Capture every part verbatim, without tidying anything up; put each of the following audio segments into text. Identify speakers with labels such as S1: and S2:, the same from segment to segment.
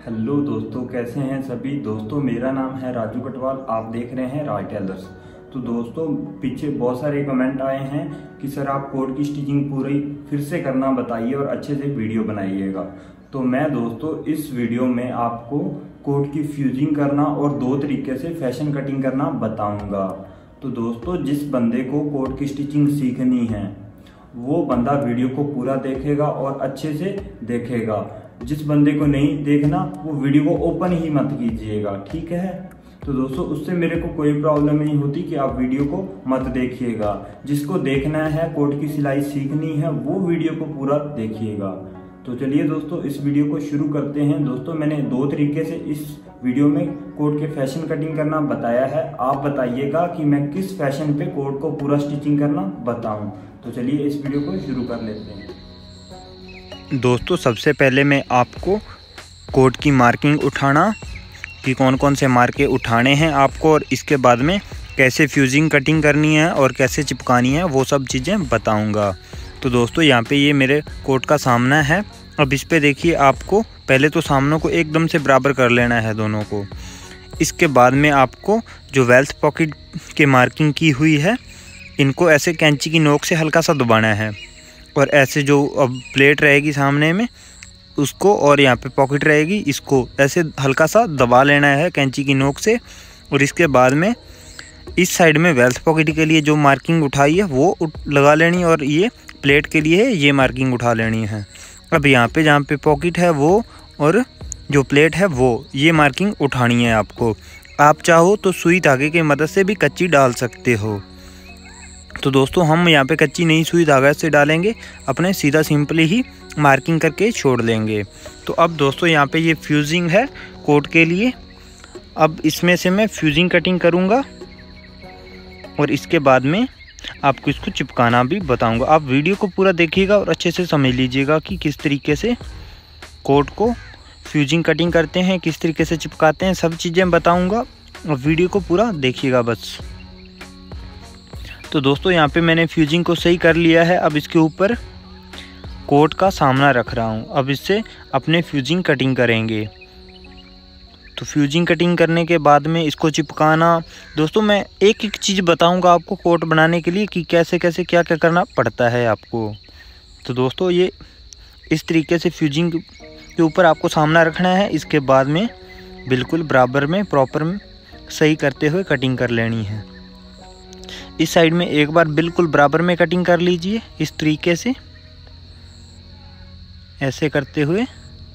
S1: Hello दोस्तों, कैसे हैं सभी दोस्तों। मेरा नाम है राजू कटवाल, आप देख रहे हैं राज टेलर्स। तो दोस्तों, पीछे बहुत सारे कमेंट आए हैं कि सर आप कोट की स्टिचिंग पूरी फिर से करना बताइए और अच्छे से वीडियो बनाइएगा। तो मैं दोस्तों इस वीडियो में आपको कोट की फ्यूजिंग करना और दो तरीके से फैशन कटिंग करना बताऊंगा। तो दोस्तों, जिस बंदे को कोट की स्टिचिंग सीखनी है वो बंदा वीडियो को पूरा देखेगा और अच्छे से देखेगा। जिस बंदे को नहीं देखना वो वीडियो को ओपन ही मत कीजिएगा, ठीक है। तो दोस्तों, उससे मेरे को कोई प्रॉब्लम नहीं होती कि आप वीडियो को मत देखिएगा। जिसको देखना है, कोट की सिलाई सीखनी है, वो वीडियो को पूरा देखिएगा। तो चलिए दोस्तों, इस वीडियो को शुरू करते हैं। दोस्तों, मैंने दो तरीके से इस वीडियो में कोट के फैशन कटिंग करना बताया है। आप बताइएगा कि मैं किस फैशन पे कोट को पूरा स्टिचिंग करना बताऊं। तो चलिए इस वीडियो को शुरू कर लेते हैं।
S2: दोस्तों, सबसे पहले मैं आपको कोट की मार्किंग उठाना कि कौन कौन से मार्के उठाने हैं आपको, और इसके बाद में कैसे फ्यूजिंग कटिंग करनी है और कैसे चिपकानी है वो सब चीज़ें बताऊंगा। तो दोस्तों, यहाँ पे ये मेरे कोट का सामना है। अब इस पे देखिए, आपको पहले तो सामनों को एकदम से बराबर कर लेना है दोनों को। इसके बाद में आपको जो वेल्थ पॉकेट के मार्किंग की हुई है, इनको ऐसे कैंची की नोक से हल्का सा दबाना है, और ऐसे जो अब प्लेट रहेगी सामने में उसको, और यहाँ पे पॉकेट रहेगी, इसको ऐसे हल्का सा दबा लेना है कैंची की नोक से। और इसके बाद में इस साइड में वेल्थ पॉकेट के लिए जो मार्किंग उठाई है वो लगा लेनी, और ये प्लेट के लिए ये मार्किंग उठा लेनी है। अब यहाँ पे जहाँ पे पॉकेट है वो और जो प्लेट है वो, ये मार्किंग उठानी है आपको। आप चाहो तो सुई धागे की मदद से भी कच्ची डाल सकते हो। तो दोस्तों, हम यहाँ पे कच्ची नहीं सुई धागा से डालेंगे, अपने सीधा सिंपली ही मार्किंग करके छोड़ देंगे। तो अब दोस्तों, यहाँ पे ये फ्यूजिंग है कोट के लिए। अब इसमें से मैं फ्यूजिंग कटिंग करूँगा और इसके बाद में आपको इसको चिपकाना भी बताऊँगा। आप वीडियो को पूरा देखिएगा और अच्छे से समझ लीजिएगा कि किस तरीके से कोट को फ्यूजिंग कटिंग करते हैं, किस तरीके से चिपकाते हैं, सब चीज़ें बताऊँगा। और वीडियो को पूरा देखिएगा बस। तो दोस्तों, यहाँ पे मैंने फ्यूजिंग को सही कर लिया है। अब इसके ऊपर कोट का सामना रख रहा हूँ। अब इससे अपने फ्यूजिंग कटिंग करेंगे। तो फ्यूजिंग कटिंग करने के बाद में इसको चिपकाना। दोस्तों, मैं एक एक चीज़ बताऊँगा आपको कोट बनाने के लिए कि कैसे कैसे क्या क्या करना पड़ता है आपको। तो दोस्तों, ये इस तरीके से फ्यूजिंग के ऊपर आपको सामना रखना है। इसके बाद में बिल्कुल बराबर में प्रॉपर में सही करते हुए कटिंग कर लेनी है। इस साइड में एक बार बिल्कुल बराबर में कटिंग कर लीजिए, इस तरीके से ऐसे करते हुए।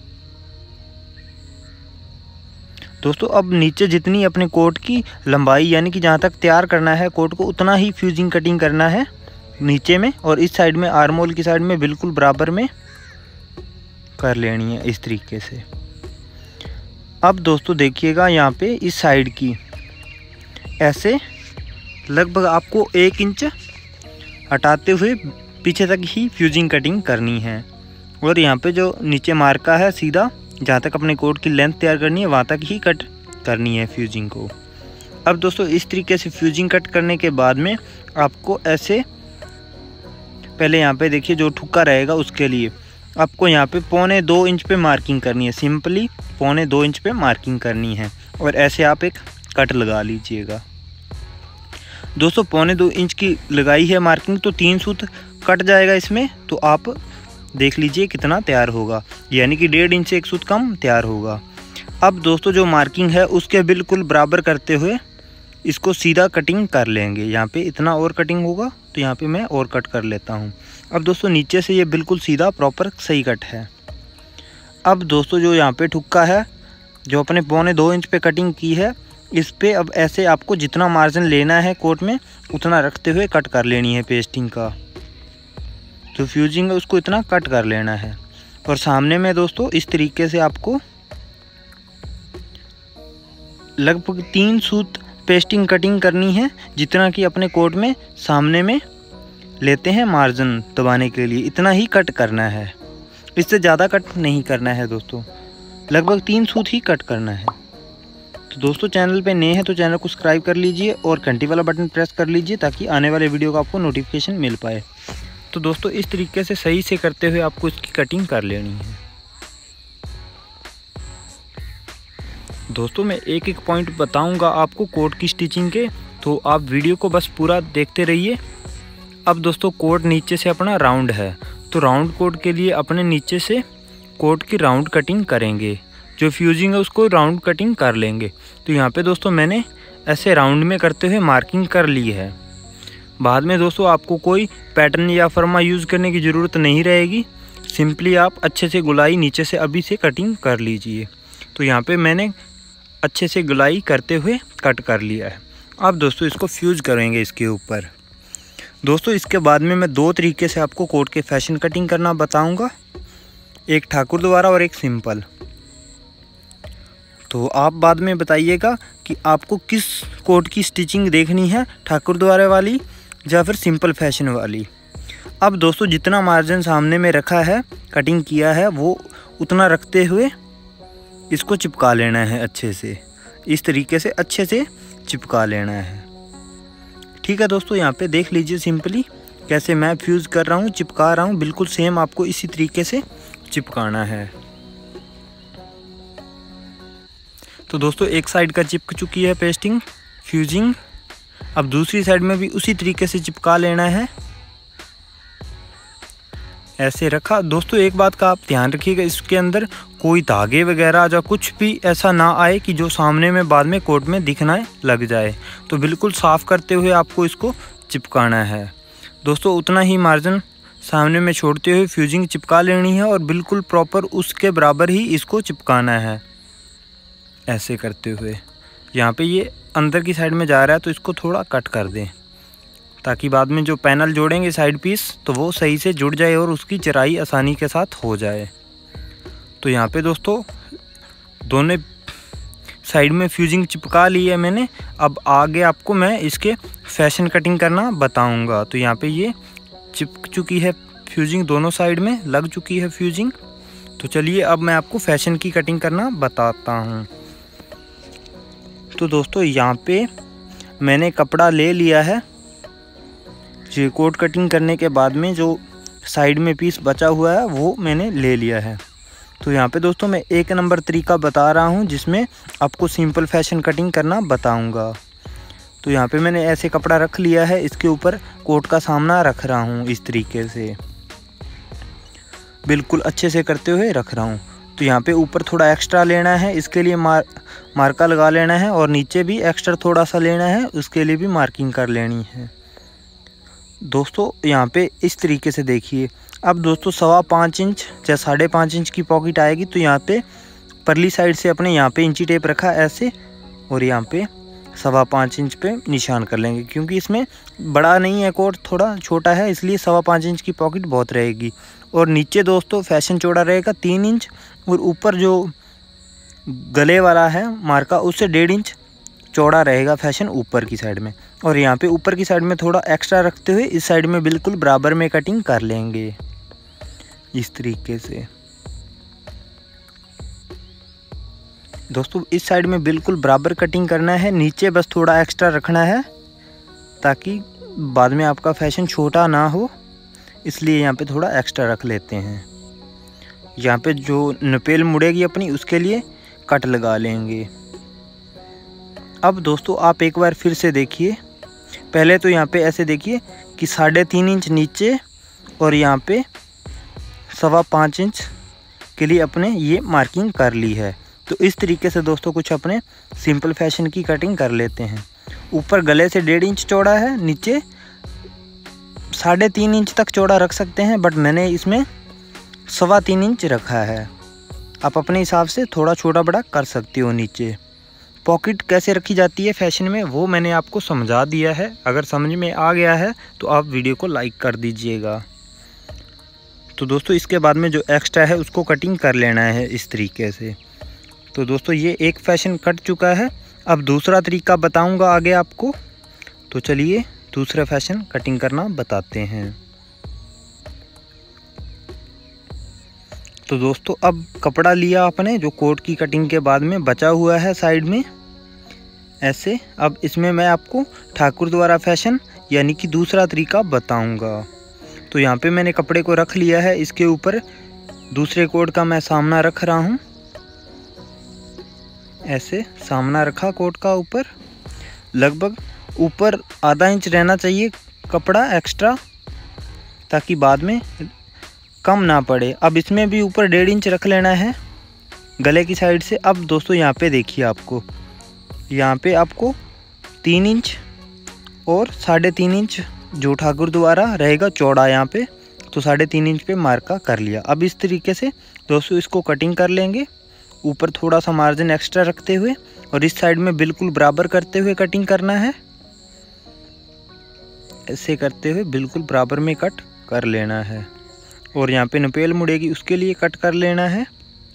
S2: दोस्तों, अब नीचे जितनी अपने कोट की लंबाई, यानी कि जहाँ तक तैयार करना है कोट को, उतना ही फ्यूजिंग कटिंग करना है नीचे में। और इस साइड में आर्म होल की साइड में बिल्कुल बराबर में कर लेनी है इस तरीके से। अब दोस्तों देखिएगा, यहाँ पे इस साइड की ऐसे लगभग आपको एक इंच हटाते हुए पीछे तक ही फ्यूजिंग कटिंग करनी है। और यहाँ पे जो नीचे मार्का है, सीधा जहाँ तक अपने कोट की लेंथ तैयार करनी है वहाँ तक ही कट करनी है फ्यूजिंग को। अब दोस्तों, इस तरीके से फ्यूजिंग कट करने के बाद में आपको ऐसे, पहले यहाँ पे देखिए जो ठुक्का रहेगा उसके लिए आपको यहाँ पे पौने दो इंच पे मार्किंग करनी है। सिंपली पौने दो इंच पे मार्किंग करनी है, और ऐसे आप एक कट लगा लीजिएगा। दोस्तों, पौने दो इंच की लगाई है मार्किंग, तो तीन सूत कट जाएगा इसमें। तो आप देख लीजिए कितना तैयार होगा, यानी कि डेढ़ इंच से एक सूत कम तैयार होगा। अब दोस्तों, जो मार्किंग है उसके बिल्कुल बराबर करते हुए इसको सीधा कटिंग कर लेंगे। यहाँ पे इतना और कटिंग होगा, तो यहाँ पे मैं और कट कर लेता हूँ। अब दोस्तों, नीचे से ये बिल्कुल सीधा प्रॉपर सही कट है। अब दोस्तों, जो यहाँ पे ठुक्का है, जो अपने पौने दो इंच पे कटिंग की है, इस पे अब ऐसे आपको जितना मार्जिन लेना है कोट में उतना रखते हुए कट कर लेनी है पेस्टिंग का। जो फ्यूजिंग है उसको इतना कट कर लेना है। और सामने में दोस्तों इस तरीके से आपको लगभग तीन सूत पेस्टिंग कटिंग करनी है, जितना कि अपने कोट में सामने में लेते हैं मार्जिन दबाने के लिए, इतना ही कट करना है। इससे ज़्यादा कट नहीं करना है दोस्तों, लगभग तीन सूत ही कट करना है। तो दोस्तों, चैनल पे नए हैं तो चैनल को सब्सक्राइब कर लीजिए और घंटी वाला बटन प्रेस कर लीजिए, ताकि आने वाले वीडियो का आपको नोटिफिकेशन मिल पाए। तो दोस्तों, इस तरीके से सही से करते हुए आपको इसकी कटिंग कर लेनी है। दोस्तों मैं एक एक पॉइंट बताऊंगा आपको कोट की स्टिचिंग के, तो आप वीडियो को बस पूरा देखते रहिए। अब दोस्तों कोट नीचे से अपना राउंड है, तो राउंड कोट के लिए अपने नीचे से कोट की राउंड कटिंग करेंगे। जो फ्यूजिंग है उसको राउंड कटिंग कर लेंगे। तो यहाँ पे दोस्तों मैंने ऐसे राउंड में करते हुए मार्किंग कर ली है। बाद में दोस्तों आपको कोई पैटर्न या फर्मा यूज़ करने की ज़रूरत नहीं रहेगी, सिंपली आप अच्छे से गुलाई नीचे से अभी से कटिंग कर लीजिए। तो यहाँ पे मैंने अच्छे से गुलाई करते हुए कट कर लिया है। अब दोस्तों इसको फ्यूज़ करेंगे इसके ऊपर। दोस्तों इसके बाद में मैं दो तरीके से आपको कोट के फैशन कटिंग करना बताऊंगा, एक ठाकुर द्वारा और एक सिंपल। तो आप बाद में बताइएगा कि आपको किस कोट की स्टिचिंग देखनी है, ठाकुर द्वारा वाली या फिर सिंपल फैशन वाली। अब दोस्तों जितना मार्जिन सामने में रखा है, कटिंग किया है, वो उतना रखते हुए इसको चिपका लेना है अच्छे से। इस तरीके से अच्छे से चिपका लेना है। ठीक है दोस्तों, यहाँ पे देख लीजिए सिंपली कैसे मैं फ्यूज़ कर रहा हूँ, चिपका रहा हूँ। बिल्कुल सेम आपको इसी तरीके से चिपकाना है। तो दोस्तों एक साइड का चिपक चुकी है पेस्टिंग फ्यूजिंग, अब दूसरी साइड में भी उसी तरीके से चिपका लेना है। ऐसे रखा। दोस्तों एक बात का आप ध्यान रखिएगा, इसके अंदर कोई धागे वगैरह या कुछ भी ऐसा ना आए कि जो सामने में बाद में कोट में दिखना लग जाए। तो बिल्कुल साफ़ करते हुए आपको इसको चिपकाना है। दोस्तों उतना ही मार्जिन सामने में छोड़ते हुए फ्यूजिंग चिपका लेनी है और बिल्कुल प्रॉपर उसके बराबर ही इसको चिपकाना है। ऐसे करते हुए यहाँ पे ये अंदर की साइड में जा रहा है, तो इसको थोड़ा कट कर दें ताकि बाद में जो पैनल जोड़ेंगे साइड पीस तो वो सही से जुड़ जाए और उसकी चराई आसानी के साथ हो जाए। तो यहाँ पे दोस्तों दोनों साइड में फ्यूजिंग चिपका ली है मैंने। अब आगे आपको मैं इसके फैशन कटिंग करना बताऊंगा। तो यहाँ पे ये चिपक चुकी है फ्यूजिंग, दोनों साइड में लग चुकी है फ्यूजिंग। तो चलिए अब मैं आपको फैशन की कटिंग करना बताता हूँ। तो दोस्तों यहाँ पे मैंने कपड़ा ले लिया है। जो कोट कटिंग करने के बाद में जो साइड में पीस बचा हुआ है वो मैंने ले लिया है। तो यहाँ पे दोस्तों मैं एक नंबर तरीका बता रहा हूँ जिसमें आपको सिंपल फैशन कटिंग करना बताऊँगा। तो यहाँ पे मैंने ऐसे कपड़ा रख लिया है, इसके ऊपर कोट का सामना रख रहा हूँ इस तरीके से, बिल्कुल अच्छे से करते हुए रख रहा हूँ। तो यहाँ पे ऊपर थोड़ा एक्स्ट्रा लेना है, इसके लिए मार मार्का लगा लेना है, और नीचे भी एक्स्ट्रा थोड़ा सा लेना है, उसके लिए भी मार्किंग कर लेनी है। दोस्तों यहाँ पे इस तरीके से देखिए। अब दोस्तों सवा पाँच इंच या साढ़े पाँच इंच की पॉकेट आएगी। तो यहाँ पे परली साइड से अपने यहाँ पे इंची टेप रखा ऐसे, और यहाँ पे सवा पाँच इंच पे निशान कर लेंगे, क्योंकि इसमें बड़ा नहीं है कोट, थोड़ा छोटा है, इसलिए सवा पाँच इंच की पॉकेट बहुत रहेगी। और नीचे दोस्तों फैशन चौड़ा रहेगा तीन इंच, और ऊपर जो गले वाला है मार्का उससे डेढ़ इंच चौड़ा रहेगा फैशन ऊपर की साइड में। और यहाँ पे ऊपर की साइड में थोड़ा एक्स्ट्रा रखते हुए इस साइड में बिल्कुल बराबर में कटिंग कर लेंगे इस तरीके से। दोस्तों इस साइड में बिल्कुल बराबर कटिंग करना है, नीचे बस थोड़ा एक्स्ट्रा रखना है ताकि बाद में आपका फैशन छोटा ना हो, इसलिए यहाँ पे थोड़ा एक्स्ट्रा रख लेते हैं। यहाँ पे जो नपेल मुड़ेगी अपनी उसके लिए कट लगा लेंगे। अब दोस्तों आप एक बार फिर से देखिए, पहले तो यहाँ पे ऐसे देखिए कि साढ़े तीन इंच नीचे और यहाँ पे सवा पाँच इंच के लिए अपने ये मार्किंग कर ली है। तो इस तरीके से दोस्तों कुछ अपने सिंपल फैशन की कटिंग कर लेते हैं। ऊपर गले से डेढ़ इंच चौड़ा है, नीचे साढ़े तीन इंच तक चौड़ा रख सकते हैं, बट मैंने इसमें सवा तीन इंच रखा है। आप अपने हिसाब से थोड़ा छोटा बड़ा कर सकते हो। नीचे पॉकेट कैसे रखी जाती है फैशन में वो मैंने आपको समझा दिया है। अगर समझ में आ गया है तो आप वीडियो को लाइक कर दीजिएगा। तो दोस्तों इसके बाद में जो एक्स्ट्रा है उसको कटिंग कर लेना है इस तरीके से। तो दोस्तों ये एक फैशन कट चुका है। अब दूसरा तरीका बताऊंगा आगे आपको। तो चलिए दूसरा फैशन कटिंग करना बताते हैं। तो दोस्तों अब कपड़ा लिया आपने जो कोट की कटिंग के बाद में बचा हुआ है साइड में ऐसे। अब इसमें मैं आपको ठाकुर द्वारा फैशन यानी कि दूसरा तरीका बताऊंगा। तो यहाँ पे मैंने कपड़े को रख लिया है, इसके ऊपर दूसरे कोट का मैं सामना रख रहा हूँ ऐसे सामना रखा कोट का ऊपर, लगभग ऊपर आधा इंच रहना चाहिए कपड़ा एक्स्ट्रा, ताकि बाद में कम ना पड़े। अब इसमें भी ऊपर डेढ़ इंच रख लेना है गले की साइड से। अब दोस्तों यहाँ पे देखिए, आपको यहाँ पे आपको तीन इंच और साढ़े तीन इंच जो ठाकुर द्वारा रहेगा चौड़ा यहाँ पे, तो साढ़े तीन इंच पे मार्का कर लिया। अब इस तरीके से दोस्तों इसको कटिंग कर लेंगे, ऊपर थोड़ा सा मार्जिन एक्स्ट्रा रखते हुए, और इस साइड में बिल्कुल बराबर करते हुए कटिंग करना है। ऐसे करते हुए बिल्कुल बराबर में कट कर लेना है, और यहाँ पे नपेल मुड़ेगी उसके लिए कट कर लेना है।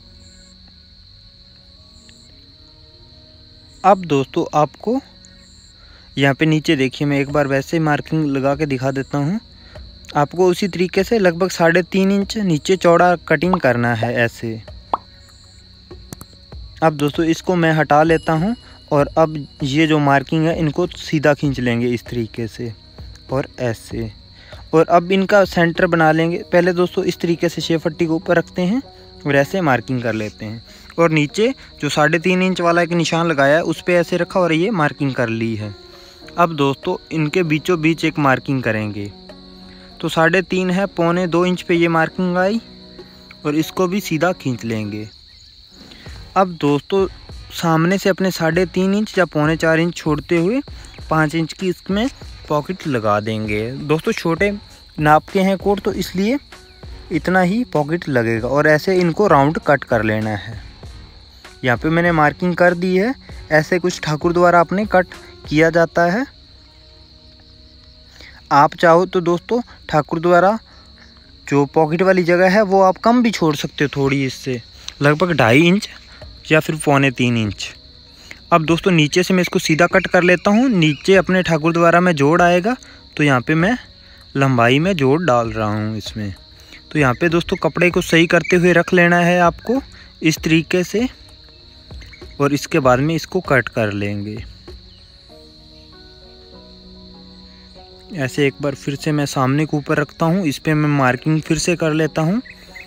S2: अब दोस्तों आपको यहाँ पे नीचे देखिए, मैं एक बार वैसे मार्किंग लगा के दिखा देता हूँ। आपको उसी तरीके से लगभग साढ़े तीन इंच नीचे चौड़ा कटिंग करना है ऐसे। अब दोस्तों इसको मैं हटा लेता हूँ, और अब ये जो मार्किंग है इनको सीधा खींच लेंगे इस तरीके से और ऐसे, और अब इनका सेंटर बना लेंगे। पहले दोस्तों इस तरीके से शेप पट्टी को ऊपर रखते हैं और ऐसे मार्किंग कर लेते हैं, और नीचे जो साढ़े तीन इंच वाला एक निशान लगाया है उस पर ऐसे रखा और ये मार्किंग कर ली है। अब दोस्तों इनके बीचों बीच एक मार्किंग करेंगे, तो साढ़े तीन है, पौने दो इंच पे ये मार्किंग आई, और इसको भी सीधा खींच लेंगे। अब दोस्तों सामने से अपने साढ़े तीन इंच या पौने चार इंच छोड़ते हुए पाँच इंच की इसमें पॉकेट लगा देंगे। दोस्तों छोटे नाप के हैं कोट, तो इसलिए इतना ही पॉकेट लगेगा, और ऐसे इनको राउंड कट कर लेना है। यहाँ पे मैंने मार्किंग कर दी है। ऐसे कुछ ठाकुर द्वारा अपने कट किया जाता है। आप चाहो तो दोस्तों ठाकुर द्वारा जो पॉकेट वाली जगह है वो आप कम भी छोड़ सकते हो थोड़ी, इससे लगभग ढाई इंच या फिर पौने तीन इंच। अब दोस्तों नीचे से मैं इसको सीधा कट कर लेता हूँ। नीचे अपने ठाकुर द्वारा में जोड़ आएगा, तो यहाँ पे मैं लंबाई में जोड़ डाल रहा हूँ इसमें। तो यहाँ पे दोस्तों कपड़े को सही करते हुए रख लेना है आपको इस तरीके से, और इसके बाद में इसको कट कर लेंगे। ऐसे एक बार फिर से मैं सामने के ऊपर रखता हूँ, इस पे मैं मार्किंग फिर से कर लेता हूँ।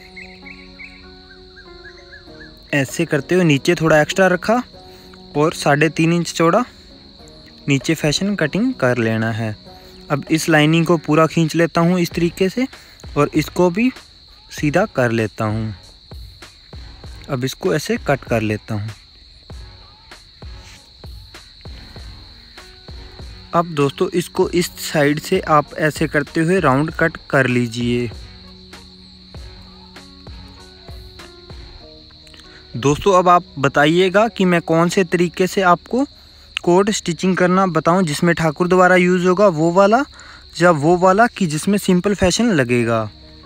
S2: ऐसे करते हुए नीचे थोड़ा एक्स्ट्रा रखा और साढ़े तीन इंच चौड़ा नीचे फैशन कटिंग कर लेना है। अब इस लाइनिंग को पूरा खींच लेता हूँ इस तरीके से, और इसको भी सीधा कर लेता हूँ। अब इसको ऐसे कट कर लेता हूँ। अब दोस्तों इसको इस साइड से आप ऐसे करते हुए राउंड कट कर लीजिए। दोस्तों अब आप बताइएगा कि मैं कौन से तरीके से आपको कोट स्टिचिंग करना बताऊं, जिसमें ठाकुर द्वारा यूज़ होगा वो वाला या वो वाला कि जिसमें सिंपल फैशन लगेगा।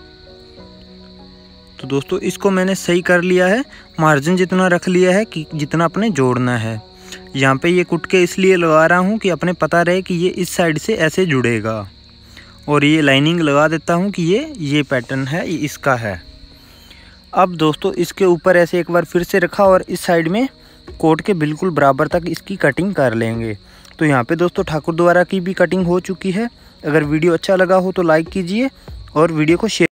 S2: तो दोस्तों इसको मैंने सही कर लिया है, मार्जिन जितना रख लिया है कि जितना अपने जोड़ना है। यहाँ पे ये कुटके इसलिए लगा रहा हूँ कि अपने पता रहे कि ये इस साइड से ऐसे जुड़ेगा, और ये लाइनिंग लगा देता हूँ कि ये ये पैटर्न है, ये इसका है। अब दोस्तों इसके ऊपर ऐसे एक बार फिर से रखा और इस साइड में कोट के बिल्कुल बराबर तक इसकी कटिंग कर लेंगे। तो यहाँ पे दोस्तों ठाकुर द्वारा की भी कटिंग हो चुकी है। अगर वीडियो अच्छा लगा हो तो लाइक कीजिए और वीडियो को शेयर